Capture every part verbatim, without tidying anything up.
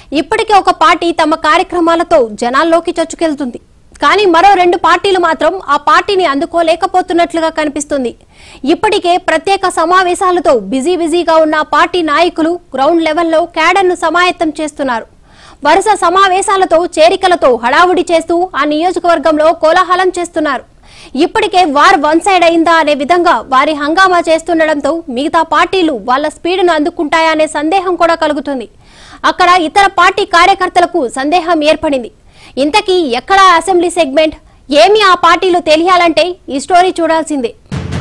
ఇప్పటికే ఒక పార్టీ తమ కార్యక్రమాలతో జనాల్లోకి చొచ్చుకెళ్తుంది. కానీ మరో రెండు పార్టీలు మాత్రం ఆ పార్టీని అందుకోలేకపోతున్నట్లుగా కనిపిస్తుంది. ఇప్పటికే ప్రత్యేక సమావేశాలతో బిజీ బిజీగా ఉన్న పార్టీ నాయకులు గ్రౌండ్ లెవెల్లో క్యాడర్ను సమాయత్తం చేస్తున్నారు. వరుస సమావేశాలతో చేరికలతో హడావుడి చేస్తూ ఆ నియోజకవర్గంలో కోలాహలం చేస్తున్నారు. ఇప్పటికే వార్ వన్ సైడ్ అయిందా అనే విధంగా వారి హంగామా చేస్తుండడంతో మిగతా పార్టీలు వాళ్ళ స్పీడ్ను అందుకుంటాయా అనే సందేహం కూడా కలుగుతుంది. అక్కడ ఇతర పార్టీ కార్యకర్తలకు సందేహం ఏర్పడింది. ఇంతకీ ఎక్కడ అసెంబ్లీ సెగ్మెంట్, ఏమి ఆ పార్టీలు తెలియాలంటే ఈ స్టోరీ చూడాల్సిందే.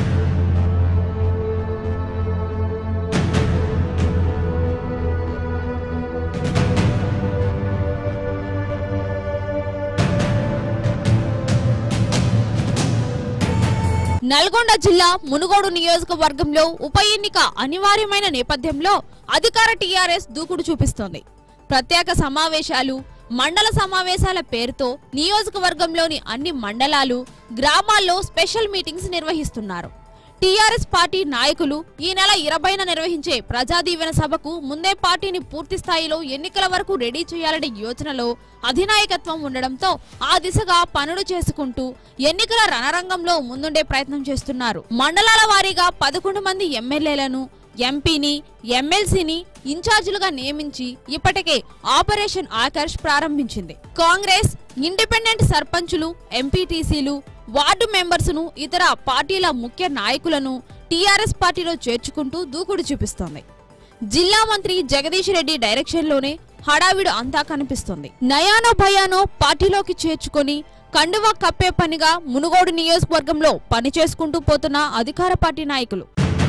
నల్గొండ జిల్లా మునుగోడు నియోజకవర్గంలో ఉప ఎన్నిక అనివార్యమైన నేపథ్యంలో అధికార టీఆర్ఎస్ దూకుడు చూపిస్తోంది. ప్రత్యేక సమావేశాలు, మండల సమావేశాల పేరుతో నియోజకవర్గంలోని అన్ని మండలాలు, గ్రామాల్లో స్పెషల్ మీటింగ్స్ నిర్వహిస్తున్నారు. టీఆర్ఎస్ పార్టీ నాయకులు ఈ నెల ఇరవైన నిర్వహించే ప్రజాదీవెన సభకు ముందే పార్టీని పూర్తి స్థాయిలో ఎన్నికల వరకు రెడీ చేయాలనే యోచనలో అధినాయకత్వం ఉండడంతో ఆ దిశగా పనులు చేసుకుంటూ ఎన్నికల రణరంగంలో ముందుండే ప్రయత్నం చేస్తున్నారు. మండలాల వారీగా పదకొండు మంది ఎమ్మెల్యేలను, ఎంపీని, ఎమ్మెల్సీని ఇన్ఛార్జీలుగా నియమించి ఇప్పటికే ఆపరేషన్ ఆకర్ష్ ప్రారంభించింది. కాంగ్రెస్, ఇండిపెండెంట్ సర్పంచులు, ఎంపీటీసీలు, వార్డు మెంబర్స్ ను, ఇతర పార్టీల ముఖ్య నాయకులను టీఆర్ఎస్ పార్టీలో చేర్చుకుంటూ దూకుడు చూపిస్తోంది. జిల్లా మంత్రి జగదీష్ రెడ్డి డైరెక్షన్ లోనే హడావిడు అంతా కనిపిస్తోంది. నయానో భయానో పార్టీలోకి చేర్చుకొని కండువా కప్పే పనిగా మునుగోడు నియోజకవర్గంలో పని చేసుకుంటూ పోతున్న అధికార పార్టీ నాయకులు.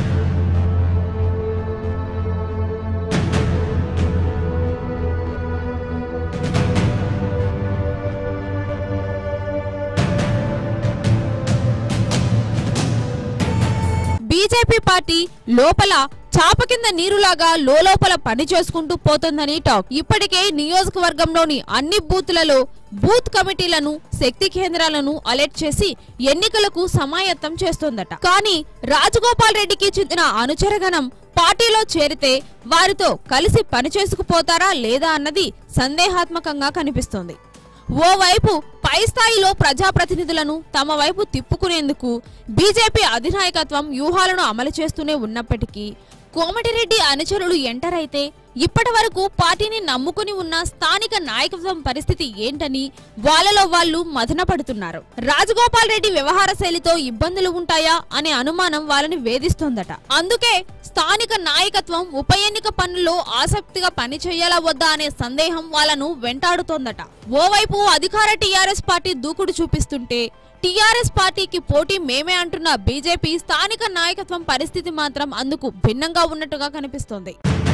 బీజేపీ పార్టీ లోపల చాప కింద నీరులాగా లోలోపల పని చేసుకుంటూ పోతుందని టాక్. ఇప్పటికే నియోజకవర్గంలోని అన్ని బూత్లలో బూత్ కమిటీలను, శక్తి కేంద్రాలను అలర్ట్ చేసి ఎన్నికలకు సమాయత్తం చేస్తోందట. కానీ రాజగోపాల్ రెడ్డికి చెందిన అనుచరగణం పార్టీలో చేరితే వారితో కలిసి పని చేసుకుపోతారా లేదా అన్నది సందేహాత్మకంగా కనిపిస్తోంది. ఓవైపు పై స్థాయిలో ప్రజాప్రతినిధులను తమ వైపు తిప్పుకునేందుకు బీజేపీ అధినాయకత్వం వ్యూహాలను అమలు చేస్తూనే ఉన్నప్పటికీ కోమటిరెడ్డి అనుచరులు ఎంటర్ అయితే ఇప్పటి వరకు పార్టీని నమ్ముకుని ఉన్న స్థానిక నాయకత్వం పరిస్థితి ఏంటని వాళ్ళలో వాళ్ళు మదన పడుతున్నారు. రాజగోపాల్ రెడ్డి వ్యవహార శైలితో ఇబ్బందులు ఉంటాయా అనే అనుమానం వాళ్ళని వేధిస్తోందట. అందుకే స్థానిక నాయకత్వం ఉప ఎన్నిక పనుల్లో ఆసక్తిగా పనిచేయాలా వద్దా అనే సందేహం వాళ్ళను వెంటాడుతోందట. ఓవైపు అధికార టీఆర్ఎస్ పార్టీ దూకుడు చూపిస్తుంటే టీఆర్ఎస్ పార్టీకి పోటీ మేమే అంటున్న బీజేపీ స్థానిక నాయకత్వం పరిస్థితి మాత్రం అందుకు భిన్నంగా ఉన్నట్టుగా కనిపిస్తోంది.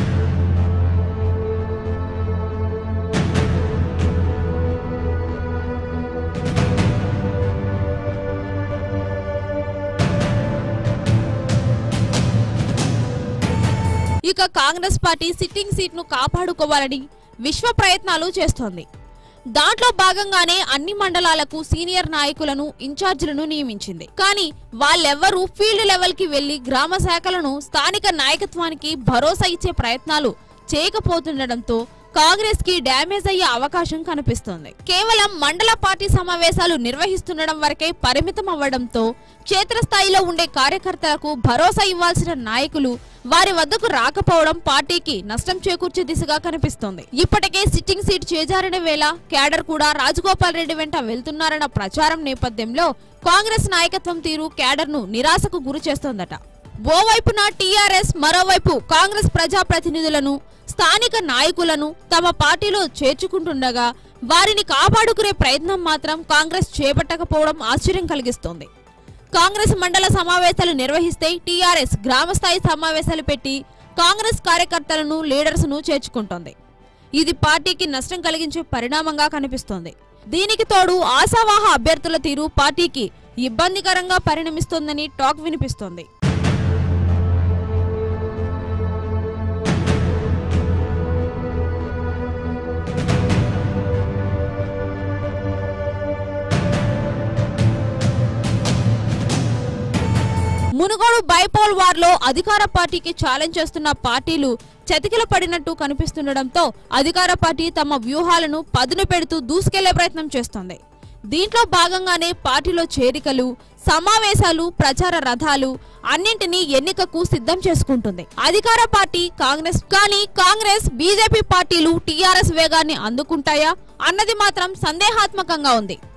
ఇక కాంగ్రెస్ పార్టీ సిట్టింగ్ సీట్ ను కాపాడుకోవాలని విశ్వ ప్రయత్నాలు చేస్తోంది. దాంట్లో భాగంగానే అన్ని మండలాలకు సీనియర్ నాయకులను, ఇన్ఛార్జీలను నియమించింది. కానీ వాళ్ళెవ్వరూ ఫీల్డ్ లెవెల్ కి వెళ్లి గ్రామ శాఖలను స్థానిక నాయకత్వానికి భరోసా ఇచ్చే ప్రయత్నాలు చేయకపోతుండటంతో కాంగ్రెస్ కి డ్యామేజ్ అయ్యే అవకాశం కనిపిస్తోంది. కేవలం మండల పార్టీ సమావేశాలు నిర్వహిస్తుండడం వరకే పరిమితం అవ్వడంతో క్షేత్రస్థాయిలో ఉండే కార్యకర్తలకు భరోసా ఇవ్వాల్సిన నాయకులు వారి వద్దకు రాకపోవడం పార్టీకి నష్టం చేకూర్చే దిశగా కనిపిస్తోంది. ఇప్పటికే సిట్టింగ్ సీట్ చేజారిన వేళ క్యాడర్ కూడా రాజగోపాల్ రెడ్డి వెంట వెళ్తున్నారన్న ప్రచారం నేపథ్యంలో కాంగ్రెస్ నాయకత్వం తీరు క్యాడర్ ను నిరాశకు గురి చేస్తోందట. ఓవైపున టీఆర్ఎస్, మరోవైపు కాంగ్రెస్ ప్రజాప్రతినిధులను, స్థానిక నాయకులను తమ పార్టీలో చేర్చుకుంటుండగా వారిని కాపాడుకునే ప్రయత్నం మాత్రం కాంగ్రెస్ చేపట్టకపోవడం ఆశ్చర్యం కలిగిస్తోంది. కాంగ్రెస్ మండల సమావేశాలు నిర్వహిస్తే టీఆర్ఎస్ గ్రామస్థాయి సమావేశాలు పెట్టి కాంగ్రెస్ కార్యకర్తలను, లీడర్స్ ను చేర్చుకుంటోంది. ఇది పార్టీకి నష్టం కలిగించే పరిణామంగా కనిపిస్తోంది. దీనికి తోడు ఆశావాహ అభ్యర్థుల తీరు పార్టీకి ఇబ్బందికరంగా పరిణమిస్తోందని టాక్ వినిపిస్తోంది. మునుగోడు బైపోల్ వార్ లో అధికార పార్టీకి ఛాలెంజ్ చేస్తున్న పార్టీలు చతికిల పడినట్టు కనిపిస్తుండటంతో అధికార పార్టీ తమ వ్యూహాలను పదును పెడుతూ దూసుకెళ్లే ప్రయత్నం చేస్తోంది. దీంట్లో భాగంగానే పార్టీలో చేరికలు, సమావేశాలు, ప్రచార రథాలు అన్నింటినీ ఎన్నికకు సిద్ధం చేసుకుంటుంది అధికార పార్టీ కాంగ్రెస్. కానీ కాంగ్రెస్, బీజేపీ పార్టీలు టీఆర్ఎస్ వేగాన్ని అందుకుంటాయా అన్నది మాత్రం సందేహాత్మకంగా ఉంది.